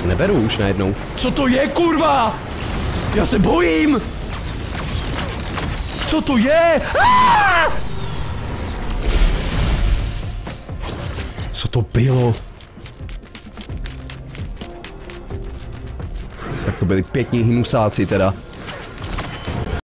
vůbec neberu už najednou. Co to je, kurva? Já se bojím! Co to je? Co to bylo? Tak to byli pěkní hnusáci teda.